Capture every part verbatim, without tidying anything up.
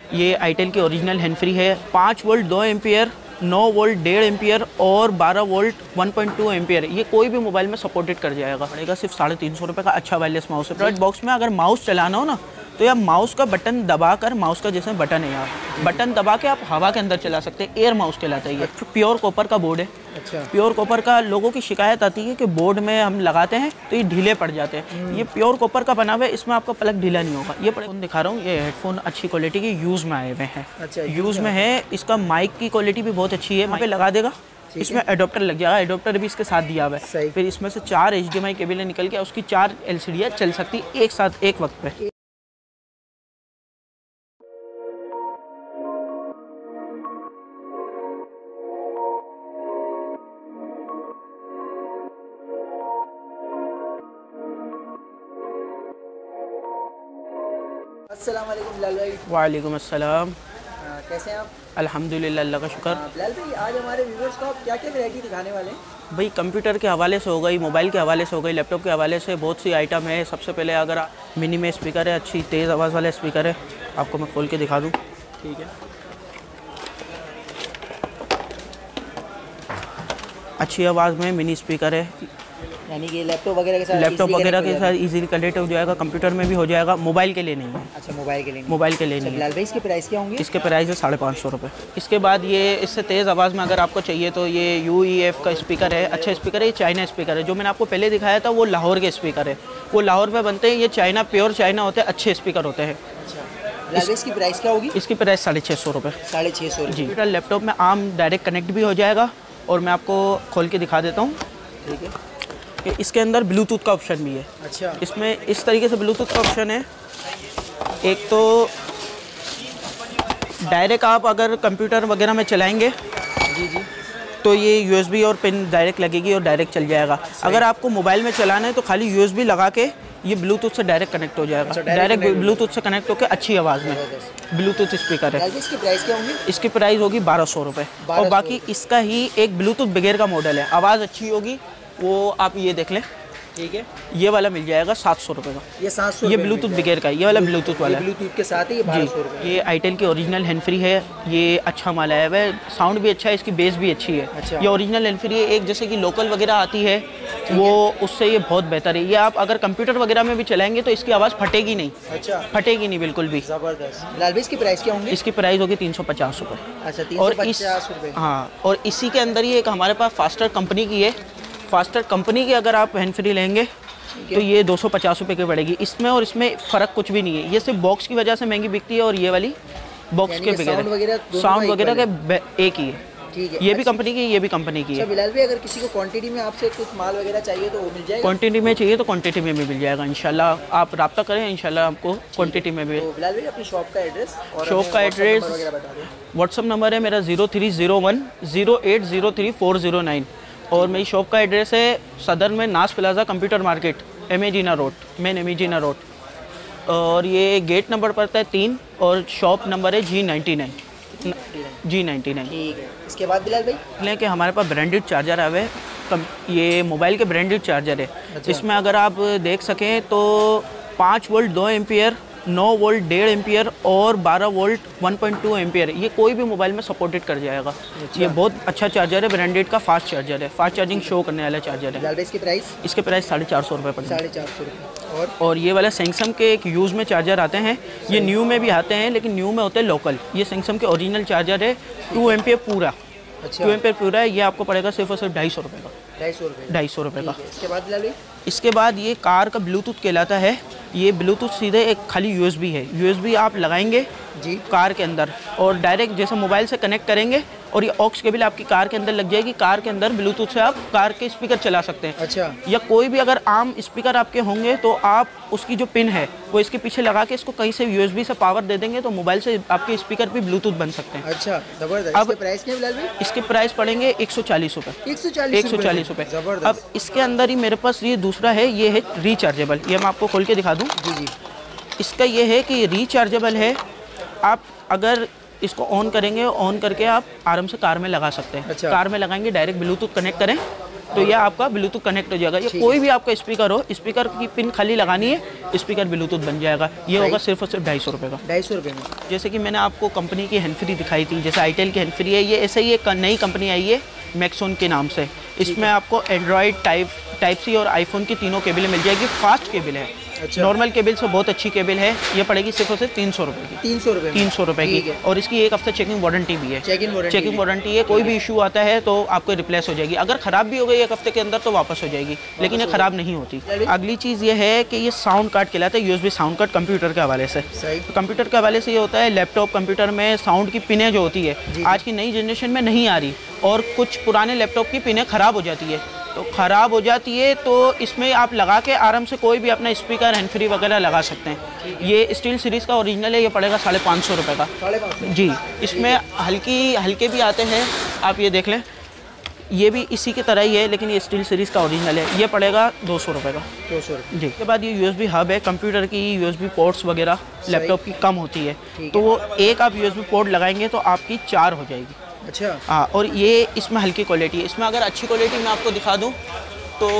ये आईटेल की original hand free है। पाँच वोल्ट दो एम्पियर, नौ वोल्ट डेढ़ एम्पियर और बारह volt one point two ampere, ये कोई भी मोबाइल में सपोर्टेड कर जाएगा। पड़ेगा सिर्फ साढ़े तीन सौ रुपये का अच्छा वायरलेस माउस है। प्रोडक्ट बॉक्स में अगर माउस चलाना हो ना तो यार माउस का बटन दबाकर, माउस का जैसे बटन है यार, बटन दबा के आप हवा के अंदर चला सकते हैं। एयर माउस कहलाता है ये। प्योर कॉपर का बोर्ड है। अच्छा। प्योर कॉपर का लोगों की शिकायत आती है कि बोर्ड में हम लगाते हैं तो ये ढीले पड़ जाते हैं। ये प्योर कॉपर का बना हुआ है, इसमें आपका प्लग ढीला नहीं होगा। ये फोन दिखा रहा हूँ, ये हेडफोन अच्छी क्वालिटी की यूज़ में आए हुए हैं। अच्छा, यूज़ में है। इसका माइक की क्वालिटी भी बहुत अच्छी है। वहाँ पे लगा देगा, इसमें एडोप्टर लग जाएगा। एडोप्टर भी इसके साथ दिया हुआ है। फिर इसमें से चार H D M I cable निकल के उसकी चार एल सी डी चल सकती एक साथ एक वक्त पे। अस्सलाम वालेकुम बिलाल भाई। वालेकुम अस्सलाम। कैसे हैं आप? अल्हम्दुलिल्लाह, अल्लाह का शुक्र। बिलाल भाई, आज हमारे व्यूअर्स को आप क्या क्या वैरायटी दिखाने वाले हैं? भाई कंप्यूटर के हवाले से हो गई, मोबाइल के हवाले से हो गई, लैपटॉप के हवाले से बहुत सी आइटम है। सबसे पहले अगर मिनी में स्पीकर है, अच्छी तेज़ आवाज़ वाला स्पीकर है, आपको मैं खोल के दिखा दूँ। ठीक है। अच्छी आवाज़ में मिनी स्पीकर है, यानी कि लैपटॉप वगैरह के साथ लैपटॉप वगैरह के साथ इजीली कनेक्ट हो जाएगा। कंप्यूटर में भी हो जाएगा, मोबाइल के लिए नहीं है। अच्छा, मोबाइल के लिए नहीं। मोबाइल के लिए नहीं है। बिलाल भाई, इसके प्राइस क्या होंगे? इसके प्राइस है साढ़े पाँच सौ रुपये। इसके बाद ये इससे तेज़ आवाज़ में अगर आपको चाहिए तो ये यू ई एफ का स्पीकर है। अच्छा स्पीकर है, ये चाइना स्पीकर है। जो मैंने आपको पहले दिखाया था वो लाहौर के स्पीकर है, वो लाहौर में बनते हैं। ये चाइना, प्योर चाइना होते हैं, अच्छे स्पीकर होते हैं। अच्छा, इसकी प्राइस क्या होगी? इसकी प्राइस साढ़े छः सौ रुपये। साढ़े छः सौ जी। कंप्यूटर लैपटॉप में आम डायरेक्ट कनेक्ट भी हो जाएगा और मैं आपको खोल के दिखा देता हूँ। ठीक है। कि इसके अंदर ब्लूटूथ का ऑप्शन भी है। अच्छा। इसमें इस तरीके से ब्लूटूथ का ऑप्शन है। एक तो डायरेक्ट आप अगर कंप्यूटर वगैरह में चलाएंगे जी जी तो ये यूएसबी और पिन डायरेक्ट लगेगी और डायरेक्ट चल जाएगा। अगर आपको मोबाइल में चलाना है तो खाली यूएसबी लगा के ये ब्लूटूथ से डायरेक्ट कनेक्ट हो जाएगा। अच्छा, डायरेक्ट ब्लूटूथ से कनेक्ट होकर अच्छी आवाज़ में ब्लूटूथ स्पीकर है। इसकी प्राइस क्या होगी? इसकी प्राइस होगी बारह सौ रुपये। और बाकी इसका ही एक ब्लूटूथ बगैर का मॉडल है, आवाज़ अच्छी होगी, वो आप ये देख लें। ठीक है। ये वाला मिल जाएगा सात सौ रुपये का। ये सात सौ? ये ब्लूटूथ बगैर का, ये वाला ब्लूटूथ वाला है। ब्लूटूथ के साथ ही ये बारह सौ रुपये। ये आईटेल की ओरिजिनल हैंड फ्री है। ये अच्छा माल आया हुआ है, साउंड भी अच्छा है, इसकी बेस भी अच्छी है। अच्छा। ये ओरिजिनल हैंड फ्री है। एक जैसे कि लोकल वगैरह आती है वो, उससे ये बहुत बेहतर है। ये आप अगर कंप्यूटर वगैरह में भी चलाएंगे तो इसकी आवाज़ फटेगी नहीं। अच्छा। फटेगी नहीं बिल्कुल भी। ज़बरदस्त। बिलाल भाई, इसकी प्राइस क्या होंगी? इसकी प्राइस होगी तीन सौ पचास रुपये। अच्छा, तीन सौ पचास रुपये। हाँ, और इसी के अंदर ही एक हमारे पास फास्टर कंपनी की है। फास्टर कंपनी की अगर आप हैंड फ्री लेंगे तो ये दो सौ पचास रुपये की पड़ेगी। इसमें और इसमें फ़र्क कुछ भी नहीं है। ये सिर्फ बॉक्स की वजह से महंगी बिकती है और ये वाली बॉक्स के बगैर साउंड वगैरह के एक ही है। ठीक है। ये भी कंपनी की, ये भी कंपनी की है। अच्छा बिलाल भाई, अगर किसी को क्वांटिटी में आपसे कुछ माल वगैरह चाहिए तो वो मिल जाएगा? क्वांटिटी में चाहिए तो क्वांटिटी में भी मिल जाएगा इंशाल्लाह। आप रब्ता करें, इंशाल्लाह आपको क्वांटिटी में भी। तो बिलाल भाई, अपनी शॉप का एड्रेस और शॉप का एड्रेस, व्हाट्सअप नंबर है मेरा zero three zero one zero eight zero three four zero nine. और मेरी शॉप का एड्रेस है सदर में Naz Plaza computer market, M A Jinnah Road, main M A Jinnah Road. और ये गेट नंबर पड़ता है तीन और शॉप नंबर है G ninety nine G ninety nine. ठीक है। इसके बाद बिलाल भाई, लेकिन हमारे पास ब्रांडेड चार्जर आए हुए हैं। ये मोबाइल के ब्रांडेड चार्जर है। अच्छा। इसमें अगर आप देख सकें तो पाँच वोल्ट दो एम्पियर, नौ वोल्ट डेढ़ एम्पियर और बारह volt one point two ampere, ये कोई भी मोबाइल में सपोर्टेड कर जाएगा। अच्छा। ये बहुत अच्छा चार्जर है, ब्रांडेड का फास्ट चार्जर है, फास्ट चार्जिंग शो करने वाला चार्जर है। इसकी प्राइस? इसके प्राइस साढ़े चार सौ रुपये पड़ेगा। साढ़े चार सौ रुपये। और और ये वाला सैमसंग के एक यूज़ में चार्जर आते हैं, ये न्यू में भी आते हैं लेकिन न्यू में होते हैं लोकल। ये सैमसंग के ओरिजिनल चार्जर है, टू एम्पियर पूरा। अच्छा। टू एम्पियर पूरा है। ये आपको पड़ेगा सिर्फ और सिर्फ ढाई सौ रुपये का। ढाई सौ रुपये ढाई सौ रुपये का। इसके बाद बिलाल भाई, इसके बाद ये कार का ब्लूटूथ कहलाता है। ये ब्लूटूथ सीधे एक खाली यूएसबी है। यूएसबी आप लगाएंगे जी कार के अंदर और डायरेक्ट जैसे मोबाइल से कनेक्ट करेंगे और ये ऑक्स केबल आपकी कार के अंदर लग जाएगी। कार के अंदर ब्लूटूथ से आप कार के स्पीकर चला सकते हैं। अच्छा। या कोई भी अगर आम स्पीकर आपके होंगे तो आप उसकी जो पिन है वो इसके पीछे लगा के इसको कहीं से यूएसबी से पावर दे देंगे तो मोबाइल से आपके स्पीकर भी ब्लूटूथ बन सकते हैं। अच्छा, जबरदस्त। अब इसके प्राइस क्या है बिलाल भाई? इसके प्राइस पड़ेंगे एक सौ चालीस रुपये। एक सौ चालीस एक सौ चालीस रुपये। जबरदस्त। अब इसके अंदर ही मेरे पास ये दूसरा है, ये है रिचार्जेबल। ये मैं आपको खोल के दिखा दूँ। जी जी। इसका ये है कि रिचार्जेबल है। आप अगर इसको ऑन करेंगे, ऑन करके आप आराम से कार में लगा सकते हैं। अच्छा। कार में लगाएंगे, डायरेक्ट ब्लूटूथ कनेक्ट करें तो ये आपका ब्लूटूथ कनेक्ट हो जाएगा। ये कोई भी आपका स्पीकर हो, स्पीकर की पिन खाली लगानी है, स्पीकर ब्लूटूथ बन जाएगा। ये होगा सिर्फ और सिर्फ ढाई सौ रुपये का। ढाई सौ रुपये में। जैसे कि मैंने आपको कंपनी की हैंड फ्री दिखाई थी, जैसे आईटेल की हैंड फ्री है, ये ऐसे ही एक नई कंपनी आई है मैक्सोन के नाम से। इसमें आपको एंड्रॉयड टाइप टाइप सी और आईफोन की तीनों केबलें मिल जाएगी। फास्ट केबल है, अच्छा। नॉर्मल केबल से बहुत अच्छी केबल है। ये पड़ेगी सिर्फ और सिर्फ तीन सौ रुपये की। तीन सौ रुपये तीन सौ रुपये की। और इसकी एक हफ्ता चेकिंग वारंटी भी है। चेकिंग वारंटी चेकिंग वारंटी है। कोई भी इशू आता है तो आपको रिप्लेस हो जाएगी। अगर ख़राब भी हो गई एक हफ्ते के अंदर तो वापस हो जाएगी, लेकिन ये ख़राब नहीं होती। अगली चीज़ ये है कि ये साउंड कार्ड कहलाता है, यूएसबी साउंड कार्ड कंप्यूटर के हवाले से। तो कंप्यूटर के हवाले से ये होता है, लैपटॉप कंप्यूटर में साउंड की पिनें जो होती है आज की नई जनरेशन में नहीं आ रही, और कुछ पुराने लैपटॉप की पिनें ख़राब हो जाती है। तो ख़राब हो जाती है तो इसमें आप लगा के आराम से कोई भी अपना स्पीकर हैंड फ्री वगैरह लगा सकते हैं। ये स्टील सीरीज़ का ओरिजिनल है। ये पड़ेगा साढ़े पाँच सौ रुपये का। साढ़े पाँच सौ जी। इसमें हल्की हल्के भी आते हैं, आप ये देख लें। ये भी इसी की तरह ही है, लेकिन ये स्टील सीरीज़ का ओरिजिनल है। ये पड़ेगा दो सौ रुपये का। दो सौ रुपये जी। उसके बाद ये यूएसबी हब है। कंप्यूटर की यूएसबी पोर्ट्स वगैरह लैपटॉप की कम होती है, तो वो एक आप यूएसबी पोर्ट लगाएंगे तो आपकी चार हो जाएगी। अच्छा। हाँ, और ये इसमें हल्की क्वालिटी है। इसमें अगर अच्छी क्वालिटी मैं आपको दिखा दूँ तो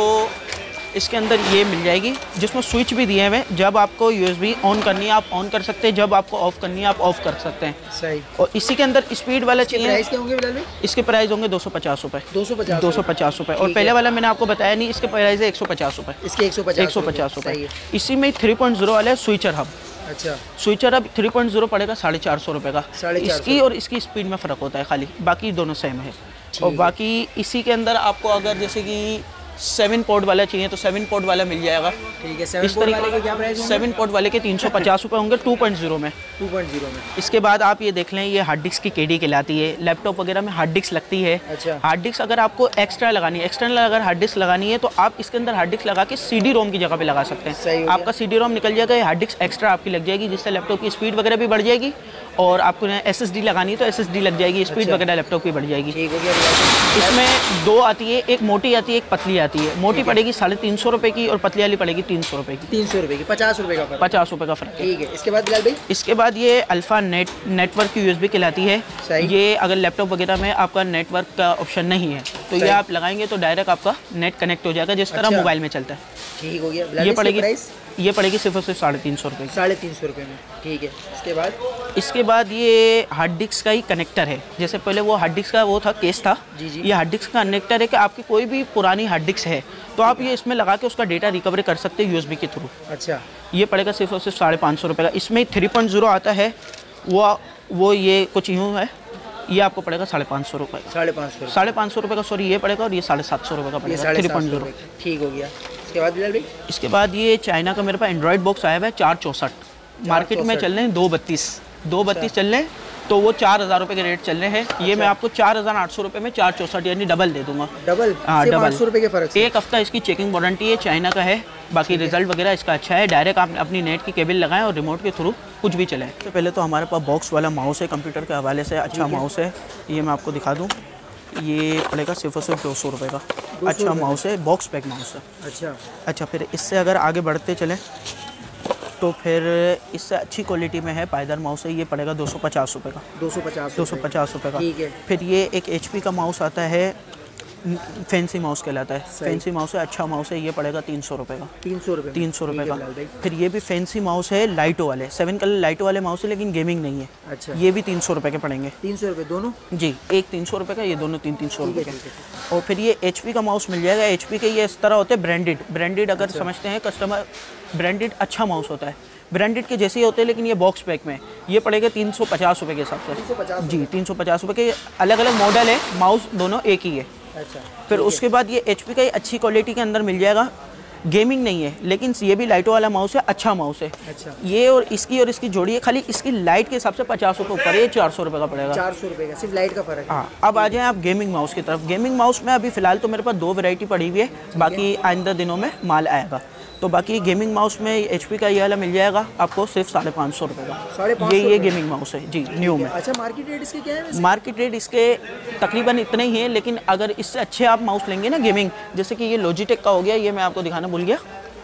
इसके अंदर ये मिल जाएगी, जिसमें स्विच भी दिए हुए। जब आपको यूएसबी ऑन करनी है आप ऑन कर सकते हैं, जब आपको ऑफ करनी है आप ऑफ कर सकते हैं। सही। और इसी के अंदर स्पीड वाला चाहिए। प्राइस क्या होंगे बिलाल भाई? इसके प्राइस होंगे दो सौ पचास रुपये। दो सौ पचास दो सौ पचास रुपये। और पहले वाला मैंने आपको बताया नहीं, इसके प्राइस है एक सौ पचास रुपये। इसके एक सौ पचास एक सौ पचास रुपये। इसी में थ्री पॉइंट जीरो वाला है स्विचर हब। अच्छा। स्विचर अब थ्री पॉइंट जीरो पड़ेगा साढ़े चार सौ रुपये का। इसकी और इसकी स्पीड में फ़र्क होता है खाली, बाकी दोनों सेम है। और बाकी इसी के अंदर आपको अगर जैसे कि सेवन पोर्ट वाला चाहिए तो सेवन पोर्ट वाला मिल जाएगा। ठीक है। सेवन पोर्ट वाले के क्या प्राइस होंगे? सेवन पोर्ट वाले के तीन सौ पचास रुपये होंगे टू पॉइंट जीरो में। टू पॉइंट जीरो में। इसके बाद आप ये देख लें, ये हार्ड डिस्क की केडी कहलाती है। लैपटॉप वगैरह में हार्ड डिस्क लगती है। अच्छा। हार्ड डिस्क अगर आपको एक्स्ट्रा लगानी है, एक्सटर्नल अगर हार्ड डिस्क लगानी है तो आप इसके अंदर हार्ड डिस्क लगा के सीडी रोम की जगह पे लगा सकते हैं। आपका सीडी रोम निकल जाएगा, हार्ड डिस्क एक्स्ट्रा आपकी लग जाएगी, जिससे लैपटॉप की स्पीड वगैरह भी बढ़ जाएगी। और आपको एस एस डी लगानी है तो एस एस डी लग जाएगी, स्पीड वगैरह लैपटॉप की बढ़ जाएगी। इसमें दो आती है, एक मोटी आती है एक पतली आती है। मोटी पड़ेगी साढ़े तीन सौ रुपए की और पतली वाली पड़ेगी तीन सौ रुपए की। तीन सौ रुपए की पचास रुपए का पचास रुपए का फर्क है। ठीक है। इसके बाद बिलाल भाई, इसके बाद ये अल्फा नेट नेटवर्क की यूएसबी कहलाती है। ये अगर लैपटॉप वगैरह में आपका नेटवर्क का ऑप्शन नहीं है तो ये आप लगाएंगे तो डायरेक्ट आपका नेट कनेक्ट हो जाएगा, जिस तरह मोबाइल में चलता है। ठीक हो गया। ये पड़ेगी ये पड़ेगी सिर्फ और सिर्फ साढ़े तीन सौ रुपये साढ़े तीन सौ रुपये में। ठीक है। इसके बाद इसके बाद ये हार्ड डिस्क का ही कनेक्टर है। जैसे पहले वो हार्ड डिस्क का वो था, केस था। जी जी। ये हार्ड डिस्क का कनेक्टर है कि आपकी कोई भी पुरानी हार्ड डिस्क है तो आप ये इसमें लगा के उसका डेटा रिकवरी कर सकते हैं यूएसबी के थ्रू। अच्छा। ये पड़ेगा सिर्फ और सिर्फ साढ़े पाँच सौ रुपये का। इसमें थ्री पॉइंट जीरो आता है, वो वो ये कुछ यूँ है। ये आपको पड़ेगा साढ़े पाँच सौ रुपये साढ़े पाँच सौ साढ़े पाँच सौ रुपये का सॉरी ये पड़ेगा। और ये साढ़े सात सौ रुपये का पड़ेगा थ्री पॉइंट जीरो। ठीक हो गया। इसके बाद बिलाल भाई, इसके बाद ये चाइना का मेरे पास एंड्रॉयड बॉक्स आया हुआ है चार चौंसठ। मार्केट में चल रहे हैं दो बत्तीस दो बत्तीस चल रहे हैं, तो वो चार हज़ार रुपये के रेट चल रहे हैं। अच्छा। ये मैं आपको चार हज़ार आठ सौ रुपये में चार चौंसठ यानी डबल दे दूंगा। डबल? हाँ डबल। सौ रुपये के फर्क। एक हफ्ता इसकी चेकिंग वारंटी है, चाइना का है। बाकी रिजल्ट वगैरह इसका अच्छा है। डायरेक्ट आप अपनी नेट की केबल लगाएं और रिमोट के थ्रू कुछ भी चलाएं। तो पहले तो हमारे पास बॉक्स वाला माउस है, कंप्यूटर के हवाले से अच्छा माउस है। ये मैं आपको दिखा दूँ, ये पड़ेगा सिर्फ और सिर्फ दो सौ रुपये का। अच्छा माउस है, बॉक्स पैक माउस है। अच्छा अच्छा। फिर इससे अगर आगे बढ़ते चलें तो फिर इससे अच्छी क्वालिटी में है पायदार माउस है। ये पड़ेगा दो सौ पचास रुपये का। दो सौ पचास दो सौ पचास रुपये का। ठीक है। फिर ये एक एच पी का माउस आता है, फैंसी माउस कहलाता है। फैंसी माउस है, अच्छा माउस है। ये पड़ेगा तीन सौ रुपये का। तीन सौ रुपये तीन सौ रुपये का। फिर ये भी फैंसी माउस है, लाइटो वाले सेवन कलर लाइटो वाले माउस है, लेकिन गेमिंग नहीं है। अच्छा। ये भी तीन सौ रुपये के पड़ेंगे। तीन सौ रुपये दोनों? जी, एक तीन सौ रुपये का, ये दोनों तीन तीन सौ रुपये के। और फिर ये एच पी का माउस मिल जाएगा। एच पी के ये इस तरह होते हैं ब्रांडेड ब्रांडेड अगर समझते हैं कस्टमर, ब्रांडेड अच्छा माउस होता है, ब्रांडेड के जैसे ही होते हैं, लेकिन ये बॉक्स पैक में ये पड़ेगा तीन सौ पचास रुपये के हिसाब से। जी, तीन सौ पचास रुपये के। अलग अलग मॉडल है, माउस दोनों एक ही है। अच्छा। फिर उसके बाद ये एच पी का अच्छी क्वालिटी के अंदर मिल जाएगा। गेमिंग नहीं है, लेकिन ये भी लाइटो वाला माउस है, अच्छा माउस है। अच्छा। ये और इसकी और इसकी जोड़ी है, खाली इसकी लाइट के हिसाब से पचास रुपये ऊपर है, चार सौ रुपये का पड़ेगा। चार सौ रुपये का सिर्फ लाइट का फर्क है। हाँ। अब आ जाएं आप गेमिंग माउस की तरफ। गेमिंग माउस में अभी फ़िलहाल तो मेरे पास दो वैरायटी पड़ी हुई है, बाकी आइंदा दिनों में माल आएगा। तो बाकी गेमिंग माउस में एच पी का ये वाला मिल जाएगा आपको सिर्फ साढ़े पाँच सौ रुपये का। साढ़े पाँच ये ये गेमिंग माउस है जी, न्यू में। अच्छा। मार्केट रेट इसके क्या है? मार्केट रेट इसके तकरीबन इतने ही है, लेकिन अगर इससे अच्छे आप माउस लेंगे ना गेमिंग, जैसे कि ये लॉजिटेक का हो गया, ये मैं आपको दिखाना भूल गया।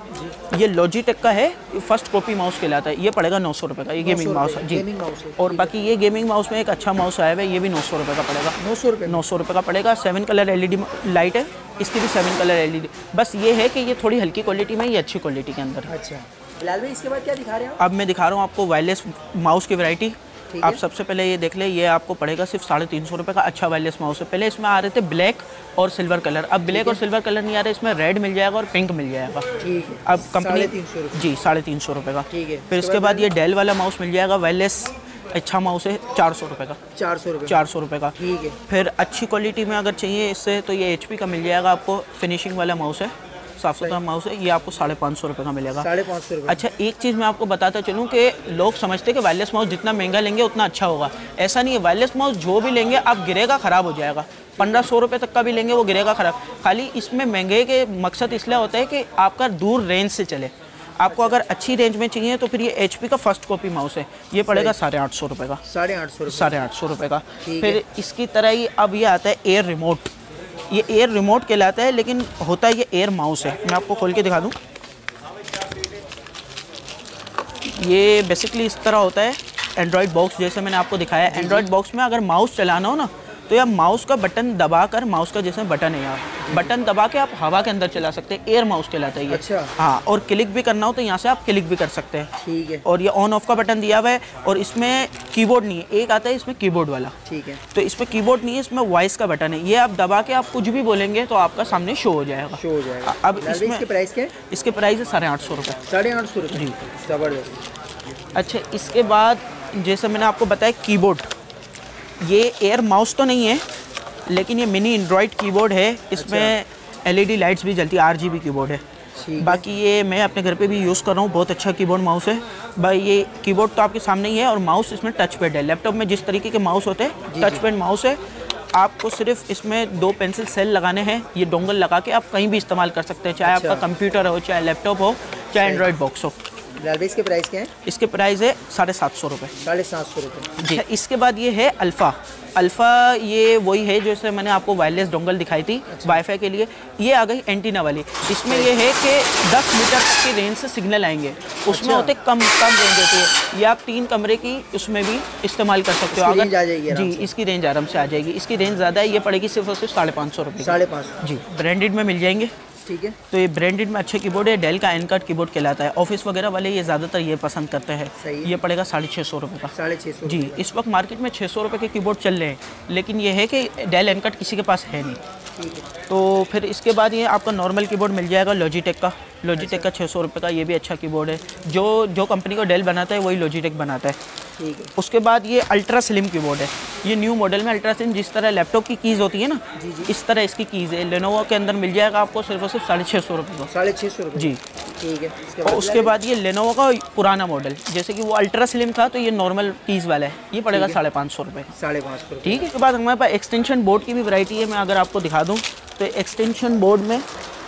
ये लॉजिटेक का है, फर्स्ट कॉपी माउस कहलाता है। ये पड़ेगा नौ सौ रुपये का, ये गेमिंग माउस है जी। गेमिंग माउस है। और बाकी ये गेमिंग माउस में एक अच्छा माउस आया हुआ है, ये भी नौ सौ रुपये का पड़ेगा। नौ सौ रुपये नौ सौ रुपये का पड़ेगा। सेवन कलर एलईडी लाइट है, इसकी भी सेवन कलर एलईडी। बस ये है कि ये थोड़ी हल्की क्वालिटी में, ये अच्छी क्वालिटी के अंदर है। अच्छा बिलाल भाई, इसके बाद क्या दिखा रहे हैं आप? अब मैं दिखा रहा हूँ आपको वायरलेस माउस की वैरायटी। आप सबसे पहले ये देख ले, ये आपको पड़ेगा सिर्फ साढ़े तीन सौ रुपये का अच्छा वायरलेस माउस है। पहले इसमें आ रहे थे ब्लैक और सिल्वर कलर, अब ब्लैक और सिल्वर कलर नहीं आ रहे, इसमें रेड मिल जाएगा और पिंक मिल जाएगा। ठीक है। अब कंपनी जी साढ़े तीन सौ रुपये का। ठीक है। फिर इसके बाद ये डेल वाला माउस मिल जाएगा, वायरलेस अच्छा माउस है, चार सौ रुपये का। चार सौ रुपये चार सौ रुपये का। ठीक है। फिर अच्छी क्वालिटी में अगर चाहिए इससे, तो ये एच पी का मिल जाएगा आपको, फिनिशिंग वाला माउस है, साफ सुथरा माउस है, ये आपको साढ़े पाँच सौ रुपये का मिलेगा। साढ़े पाँच सौ रुपये। अच्छा, एक चीज़ मैं आपको बताता चलूँ कि लोग समझते हैं कि वायरलेस माउस जितना महंगा लेंगे उतना अच्छा होगा। ऐसा नहीं है, वायरलेस माउस जो भी लेंगे आप गिरेगा, ख़राब हो जाएगा। पंद्रह सौ रुपये तक का भी लेंगे वो गिरेगा ख़राब। खाली इसमें महंगे के मकसद इसलिए होता है कि आपका दूर रेंज से चले। आपको अगर अच्छी रेंज में चाहिए तो फिर ये एच पी का फर्स्ट कॉपी माउस है, ये पड़ेगा साढ़े आठ सौ रुपये का। साढ़े आठ सौ साढ़े आठ सौ रुपये का। फिर इसकी तरह ही अब ये आता है एयर रिमोट। ये एयर रिमोट कहलाता है, लेकिन होता है ये एयर माउस है। मैं आपको खोल के दिखा दूँ। ये बेसिकली इस तरह होता है, एंड्रॉयड बॉक्स जैसे मैंने आपको दिखाया। एंड्रॉयड बॉक्स में अगर माउस चलाना हो ना, तो यह माउस का बटन दबाकर, माउस का जैसे बटन है यहाँ, बटन दबा के आप हवा के अंदर चला सकते हैं। एयर माउस कहलाता है ये। अच्छा। हाँ, और क्लिक भी करना हो तो यहाँ से आप क्लिक भी कर सकते हैं। ठीक है। और ये ऑन ऑफ का बटन दिया हुआ है, और इसमें कीबोर्ड नहीं है, एक आता है इसमें कीबोर्ड वाला। ठीक है। तो इसमें कीबोर्ड नहीं है, इसमें वॉइस का बटन है। ये आप दबा के आप कुछ भी बोलेंगे तो आपका सामने शो हो जाएगा। शो हो जाएगा। अब इसमें इसके प्राइस क्या है? इसके प्राइस है साढ़े आठ सौ रुपये। साढ़े आठ सौ रुपये जी, ज़बरदस्त। अच्छा, इसके बाद जैसे मैंने आपको बताया कीबोर्ड, ये एयर माउस तो नहीं है, लेकिन ये मिनी एंड्रॉयड कीबोर्ड है। इसमें एलईडी लाइट्स भी जलती है, आरजीबी कीबोर्ड है। बाकी ये मैं अपने घर पे भी यूज़ कर रहा हूँ, बहुत अच्छा कीबोर्ड माउस है भाई। ये कीबोर्ड तो आपके सामने ही है, और माउस इसमें टच पैड है। लैपटॉप में जिस तरीके के माउस होते हैं, टच पैड माउस है। आपको सिर्फ इसमें दो पेंसिल सेल लगाने हैं, ये डोंगल लगा के आप कहीं भी इस्तेमाल कर सकते हैं, चाहे अच्छा। आपका कंप्यूटर हो, चाहे लैपटॉप हो, चाहे एंड्रॉयड बॉक्स हो। इसके प्राइस क्या है? इसके प्राइस है साढ़े सात सौ रुपये। साढ़े सात सौ रुपये जी। इसके बाद ये है अल्फ़ा। अल्फ़ा ये वही है जैसे मैंने आपको वायरलेस डोंगल दिखाई थी। अच्छा। वाईफाई के लिए ये आ गई एंटीना वाली। इसमें ये है कि दस मीटर तक की रेंज से सिग्नल आएंगे। उसमें अच्छा। होते कम कम रेंज होती है। ये आप तीन कमरे की उसमें भी इस्तेमाल कर सकते हो। अगर जी, इसकी रेंज आराम से आ जाएगी। इसकी रेंज ज़्यादा है, ये पड़ेगी सिर्फ और सिर्फ साढ़े पाँच सौ रुपये। साढ़े पाँच सौ जी, ब्रांडेड में मिल जाएंगे। ठीक है। तो ये ब्रांडेड में अच्छे कीबोर्ड है, डेल का एनकट कीबोर्ड कहलाता है। ऑफिस वगैरह वाले ये ज़्यादातर ये पसंद करते हैं। ये पड़ेगा साढ़े छः सौ रुपये का। साढ़े छः सौ जी। इस वक्त मार्केट में छः सौ रुपये के कीबोर्ड चल रहे हैं, लेकिन ये है कि डेल एनकट किसी के पास है नहीं। ठीक है। तो फिर इसके बाद ये आपका नॉर्मल कीबोर्ड मिल जाएगा लॉजिटेक का। लॉजिटेक का छः सौ रुपये का, ये भी अच्छा कीबोर्ड है। जो जो कंपनी को डेल बनाता है वही लॉजिटेक बनाता है। ठीक है। उसके बाद ये अल्ट्रा स्लिम कीबोर्ड है। ये न्यू मॉडल में अल्ट्रा स्लिम, जिस तरह लैपटॉप की कीज़ होती है ना, जी जी। इस तरह इसकी कीज़ है। लेनोवो के अंदर मिल जाएगा आपको सिर्फ और सिर्फ साढ़े छः सौ रुपये का। साढ़े छः सौ रुपये जी। ठीक है। और उसके बाद ये लेनोवो का पुराना मॉडल, जैसे कि वो अल्ट्रा स्लिम था, तो ये नॉर्मल कीज़ वाला है। ये पड़ेगा साढ़े पाँच सौ रुपये। साढ़े पाँच सौ। ठीक है। उसके बाद हमारे पास एक्सटेंशन बोर्ड की भी वैरायटी है। मैं अगर आपको दिखा दूँ तो एक्सटेंशन बोर्ड में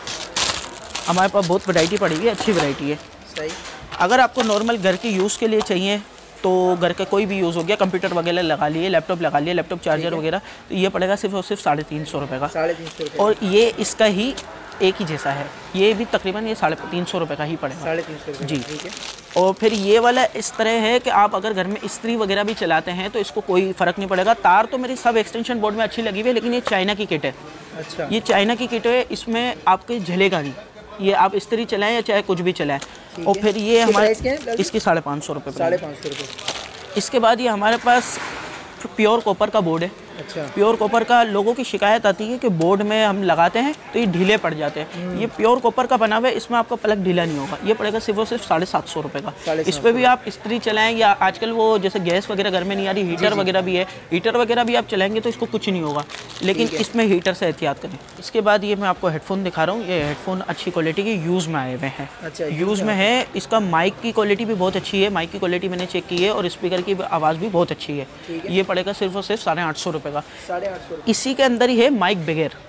हमारे पास बहुत वैरायटी पड़ी है, अच्छी वैरायटी है। सही। अगर आपको नॉर्मल घर के यूज़ के लिए चाहिए, तो घर का कोई भी यूज़ हो गया, कंप्यूटर वगैरह लगा लिए, लैपटॉप लगा लिए, लैपटॉप चार्जर वगैरह, तो ये पड़ेगा सिर्फ और सिर्फ साढ़े तीन सौ रुपये का। साढ़े तीन सौ रुपये। और ये इसका ही एक ही जैसा है, ये भी तकरीबन ये साढ़े तीन सौ रुपये का ही पड़ेगा। साढ़े तीन सौ जी। ठीक है। और फिर ये वाला इस तरह है कि आप अगर घर में इस्त्री वगैरह भी चलाते हैं तो इसको कोई फ़र्क नहीं पड़ेगा। तार तो मेरी सब एक्सटेंशन बोर्ड में अच्छी लगी हुई है, लेकिन ये चाइना की किट है। अच्छा। ये चाइना की किट है, इसमें आपके झलेगा नहीं। ये आप इस्त्री चलाएं या चाहे कुछ भी चलाएं। और फिर ये हमारे इसकी साढ़े पाँच सौ रुपये साढ़े पाँच सौ रुपये। इसके बाद ये हमारे पास प्योर कॉपर का बोर्ड है। अच्छा। प्योर कॉपर का लोगों की शिकायत आती है कि बोर्ड में हम लगाते हैं तो ये ढीले पड़ जाते हैं। ये प्योर कॉपर का बना हुआ है, इसमें आपका प्लग ढीला नहीं होगा। ये पड़ेगा सिर्फ और सिर्फ साढ़े सात सौ रुपये का। इस पर भी आप इस्त्री चलाएं, या आजकल वो जैसे गैस वगैरह घर में नहीं आ रही, हीटर वगैरह भी है, हीटर वगैरह भी आप चलाएंगे तो इसको कुछ नहीं होगा, लेकिन इसमें हीटर से एहतियात करें। इसके बाद ये मैं आपको हेडफोन दिखा रहा हूँ। ये हेडफोन अच्छी क्वालिटी के यूज़ में आए हुए हैं। अच्छा। यूज़ में है। इसका माइक की क्वालिटी भी बहुत अच्छी है। माइक की क्वालिटी मैंने चेक की है, और स्पीकर की आवाज़ भी बहुत अच्छी है। ये पड़ेगा सिर्फ और सिर्फ साढ़े आठ सौ रुपये का। साढ़े आठ सौ। इसी के अंदर ही है माइक बगैर।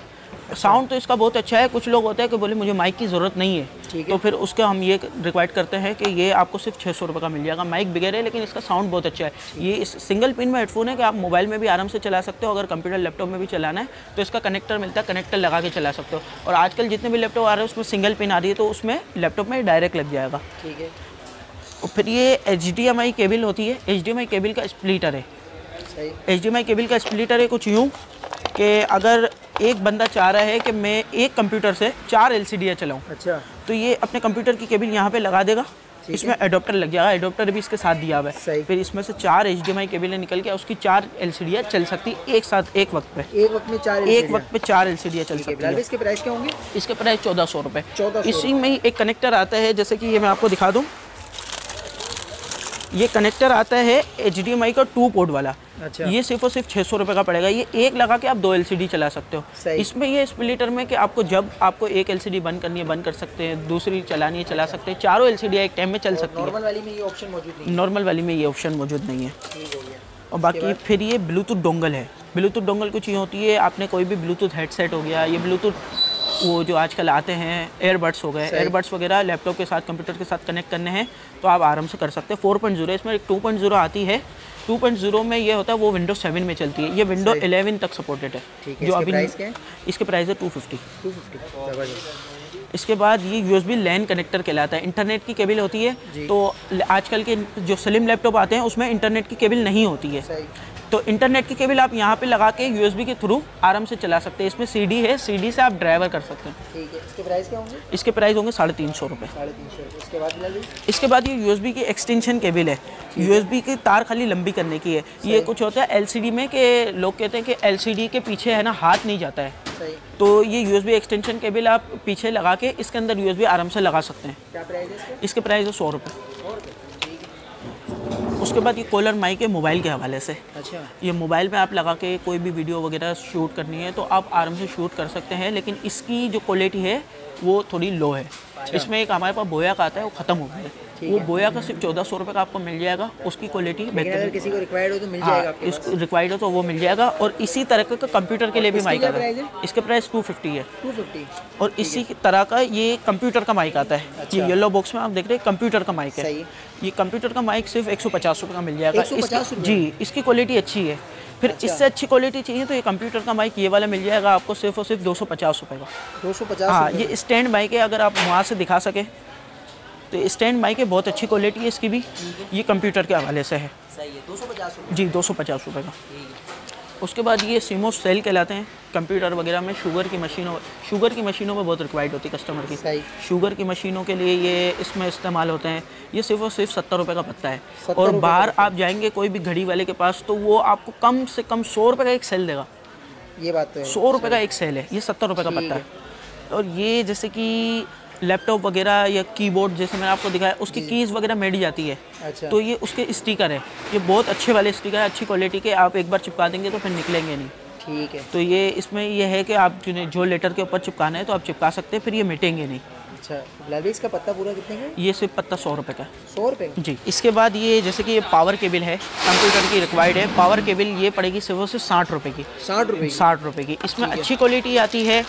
साउंड तो इसका बहुत अच्छा है। कुछ लोग होते हैं कि बोले मुझे माइक की ज़रूरत नहीं है, तो फिर उसके हम ये रिक्वाइड करते हैं कि ये आपको सिर्फ छः सौ रुपये का मिल जाएगा। माइक बिगैर है लेकिन इसका साउंड बहुत अच्छा है। ये इस सिंगल पिन में हेडफोन है कि आप मोबाइल में भी आराम से चला सकते हो। अगर कंप्यूटर लैपटॉप में भी चलाना है तो इसका कनेक्टर मिलता है, कनेक्टर लगा के चला सकते हो। और आजकल जितने भी लैपटॉप आ रहे हैं उसमें सिंगल पिन आ रही है, तो उसमें लैपटॉप में डायरेक्ट लग जाएगा। ठीक है। और फिर ये H D M I cable होती है। H D M I cable का स्प्लिटर है। H D M I cable का स्प्लिटर है कुछ यूँ कि अगर एक बंदा चाह रहा है कि मैं एक कंप्यूटर से चार एल सी डी चलाऊँ, अच्छा, तो ये अपने कंप्यूटर की केबल यहाँ पे लगा देगा। इसमें एडोप्टर लग जाएगा, एडोप्टर भी इसके साथ दिया हुआ है। फिर इसमें से चार एच डी एम आई केबलें निकल के उसकी चार एल सी डी चल सकती एक साथ एक वक्त पे। एक वक्त में चार एक वक्त पे चार एल सी डी चल सकती है। इसके प्राइस क्या होंगे? इसके प्राइस चौदह सौ रुपये। चौदह इसी में ही एक कनेक्टर आता है, जैसे कि ये मैं आपको दिखा दूँ। ये कनेक्टर आता है एच डी एम आई का टू पोर्ट वाला। अच्छा। ये सिर्फ और सिर्फ छः सौ रुपये का पड़ेगा। ये एक लगा के आप दो एल सी डी चला सकते हो। इसमें ये स्प्लिटर में कि आपको जब आपको एक एल सी डी बंद करनी है बंद कर सकते हैं, दूसरी चलानी है चला सकते हैं। चारों एल सी डी एक टाइम में चल सकती है। नॉर्मल वाली में ये ऑप्शन मौजूद नहीं है। नॉर्मल वाली में ये ऑप्शन मौजूद नहीं है। ठीक हो गया। और बाकी फिर ये ब्लूटूथ डोंगल है। ब्लूटूथ डोंगल कुछ ये होती है, आपने कोई भी ब्लूटूथ हेडसेट हो गया, ये ब्लूटूथ वो जो आजकल आते हैं एयरबड्स हो गए, एयरबड्स वगैरह लैपटॉप के साथ कंप्यूटर के साथ कनेक्ट करने हैं तो आप आराम से कर सकते हैं। फोर पॉइंट ज़ीरो इसमें एक टू पॉइंट ज़ीरो आती है। टू पॉइंट ज़ीरो में ये होता है वो विंडोज सेवन में चलती है। ये विंडो इलेवन तक सपोर्टेड है। जो अभी इसके प्राइस है टू फिफ्टी। इसके बाद ये यूएसबी लैन कनेक्टर कहलाता है। इंटरनेट की केबल होती है, तो आजकल के जो स्लिम लैपटॉप आते हैं उसमें इंटरनेट की केबल नहीं होती है, तो इंटरनेट की केबल आप यहाँ पे लगा के यूएसबी के थ्रू आराम से चला सकते हैं। इसमें सीडी है, सीडी से आप ड्राइवर कर सकते हैं। ठीक है। इसके प्राइस क्या होंगे? इसके प्राइस होंगे साढ़े तीन सौ रुपये। साढ़े तीन सौ रुपये। इसके बाद इसके बाद ये यूएसबी की एक्सटेंशन केबल है। यूएसबी की तार खाली लंबी करने की है। ये कुछ होता है एलसीडी में कि लोग कहते हैं कि एलसीडी के पीछे है ना हाथ नहीं जाता है, तो ये यूएसबी एक्सटेंशन केबल आप पीछे लगा के इसके अंदर यूएसबी आराम से लगा सकते हैं। क्या प्राइस है इसका? इसके प्राइस है सौ रुपये। उसके बाद ये कॉलर माइक है मोबाइल के हवाले से। अच्छा। ये मोबाइल में आप लगा के कोई भी वीडियो वगैरह शूट करनी है तो आप आराम से शूट कर सकते हैं, लेकिन इसकी जो क्वालिटी है वो थोड़ी लो है। अच्छा। इसमें एक हमारे पास बोया का आता है, वो ख़त्म हो गया है। वो बोया का सिर्फ चौदह सौ रुपये का आपको मिल जाएगा। उसकी क्वालिटी अगर किसी को रिक्वायर्ड हो तो मिल जाएगा। हाँ, इसको रिक्वायर्ड हो तो वो मिल जाएगा। और इसी तरह का कंप्यूटर के लिए भी माइक आता है। इसके प्राइस टू फिफ्टी है। Two fifty. और इसी तरह का ये कंप्यूटर का माइक आता है। ये येलो बॉक्स में आप देख रहे हैं कंप्यूटर का माइक है। ये कंप्यूटर का माइक सिर्फ एक सौ पचास रुपये का मिल जाएगा। जी, इसकी क्वालिटी अच्छी है। फिर अच्छा। इससे अच्छी क्वालिटी चाहिए तो ये कंप्यूटर का माइक ये वाला मिल जाएगा आपको सिर्फ और सिर्फ दो सौ पचास रुपये का। दो सौ पचास। हाँ, ये स्टैंड माइक है, अगर आप वहाँ से दिखा सके तो स्टैंड माइक है, बहुत अच्छी क्वालिटी है इसकी भी। ये कंप्यूटर के हवाले से है। सही है। दो सौ पचास रुपये। जी, दो सौ पचास रुपये का। उसके बाद ये सीमोस सेल कहलाते हैं। कंप्यूटर वगैरह में शुगर की मशीनों शुगर की मशीनों में बहुत रिक्वायर्ड होती है कस्टमर की। सही। शुगर की मशीनों के लिए ये इसमें इस्तेमाल होते हैं। ये सिर्फ और सिर्फ सत्तर रुपये का पत्ता है। और बाहर आप जाएंगे कोई भी घड़ी वाले के पास तो वो आपको कम से कम सौ रुपये का एक सेल देगा। ये बात तो है। सौ रुपये का एक सेल है। ये सत्तर रुपये का पत्ता है। और ये जैसे कि लैपटॉप वगैरह या कीबोर्ड जैसे मैंने आपको दिखाया उसकी कीज़ वगैरह मेड जाती है। अच्छा। तो ये उसके स्टिकर है। ये बहुत अच्छे वाले स्टिकर है, अच्छी क्वालिटी के। आप एक बार चिपका देंगे तो फिर निकलेंगे नहीं। ठीक है। तो ये इसमें ये है कि आप जो लेटर के ऊपर चिपकाना है तो आप चिपका सकते हैं, फिर ये मिटेंगे नहीं। अच्छा। ब्लैविक्स का पत्ता पूरा कितने का? ये सिर्फ पत्ता सौ रुपये का। सौ रुपये जी। इसके बाद ये जैसे कि ये पावर केबल है, कंप्यूटर की रिक्वायर्ड है। पावर केबल ये पड़ेगी सिर्फ सिर्फ साठ रुपये की। साठ रुपये साठ रुपये की। इसमें अच्छी क्वालिटी आती है।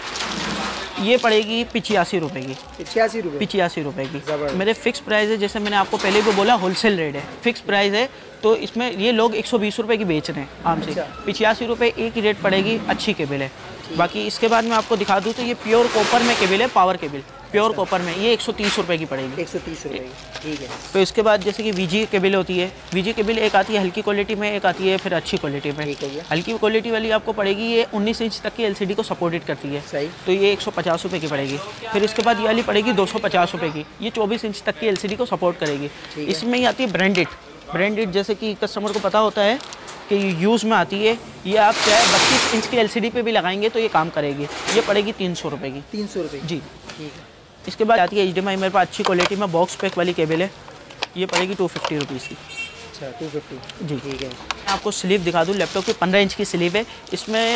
ये पड़ेगी पिचासी रुपये की। पिचासी रुपये पिचासी रुपये की। मेरे फिक्स प्राइस है, जैसे मैंने आपको पहले भी बोला होलसेल रेट है, फिक्स प्राइस है। तो इसमें ये लोग एक सौ बीस रुपये की बेच रहे हैं आम से। पिचासी रुपये एक ही रेट पड़ेगी, अच्छी केबल है। बाकी इसके बाद मैं आपको दिखा दूँ तो ये प्योर कॉपर में केबल है, पावर केबल प्योर कॉपर में। ये एक सौ तीस रुपये की पड़ेगी। एक सौ तीस रुपये। ठीक है। तो इसके बाद जैसे कि वीजी केबल होती है। वीजी केबल एक आती है हल्की क्वालिटी में, एक आती है फिर अच्छी क्वालिटी में। हल्की क्वालिटी वाली आपको पड़ेगी, ये उन्नीस इंच तक की एलसीडी को सपोर्टेड करती है। सही। तो ये एक सौ पचास रुपये की पड़ेगी। फिर इसके बाद ये वाली पड़ेगी दो सौ पचास रुपये की। ये चौबीस इंच तक की एलसीडी को सपोर्ट करेगी। इसमें ही आती है ब्रांडेड। ब्रांडेड जैसे कि कस्टमर को पता होता है कि ये यूज़ में आती है। ये आप चाहे बत्तीस इंच की एलसीडी पे भी लगाएंगे तो ये काम करेगी। ये पड़ेगी तीन सौ रुपये की। तीन सौ रुपये। जी। ठीक है। इसके बाद आती है एच डी एम आई, मेरे पास अच्छी क्वालिटी में बॉक्स पैक वाली केबल है। ये पड़ेगी टू फिफ्टी रुपीज़ की। अच्छा, टू फिफ्टी। जी। ठीक है। आपको स्लीव दिखा दूँ। लैपटॉप की पंद्रह इंच की स्लीव है। इसमें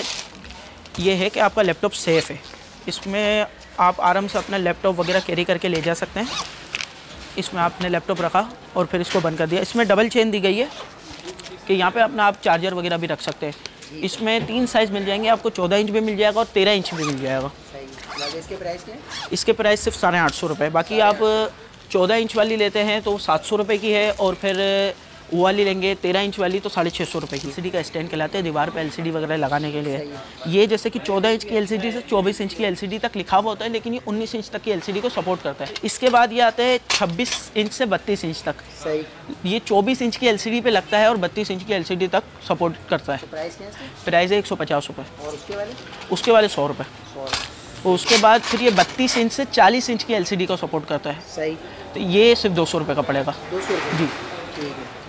यह है कि आपका लैपटॉप सेफ़ है। इसमें आप आराम से अपना लैपटॉप वगैरह कैरी करके ले जा सकते हैं। इसमें आपने लैपटॉप रखा और फिर इसको बंद कर दिया। इसमें डबल चेन दी गई है कि यहाँ पे अपना आप चार्जर वगैरह भी रख सकते हैं। इसमें तीन साइज़ मिल जाएंगे आपको, चौदह इंच भी मिल जाएगा और तेरह इंच भी मिल जाएगा। सही। बाकी इसके प्राइस क्या है? इसके प्राइस सिर्फ साढ़े आठ सौ रुपये। बाकी आप चौदह इंच वाली लेते हैं तो सात सौ रुपये की है, और फिर वो वाली लेंगे तेरह इंच वाली तो साढ़े छः सौ रुपये की। एलसीडी का स्टैंड कहलाते हैं, दीवार पे एलसीडी वगैरह लगाने के लिए। ये जैसे कि चौदह इंच की एलसीडी से चौबीस इंच की एलसीडी तक लिखा हुआ होता है, लेकिन ये उन्नीस इंच तक की एलसीडी को सपोर्ट करता है। इसके बाद ये आते हैं छब्बीस इंच से बत्तीस इंच तक। सही। ये चौबीस इंच की एलसीडी पे लगता है और बत्तीस इंच की एलसीडी तक सपोर्ट करता है। तो प्राइस क्या है इसका? प्राइस है एक सौ पचास रुपये। और उसके वाले? उसके वाले सौ रुपये। सौ। और उसके बाद फिर ये बत्तीस इंच से चालीस इंच की एलसीडी को सपोर्ट करता है। सही। तो ये सिर्फ दो सौ रुपये का पड़ेगा। दो सौ रुपये। जी। ठीक है।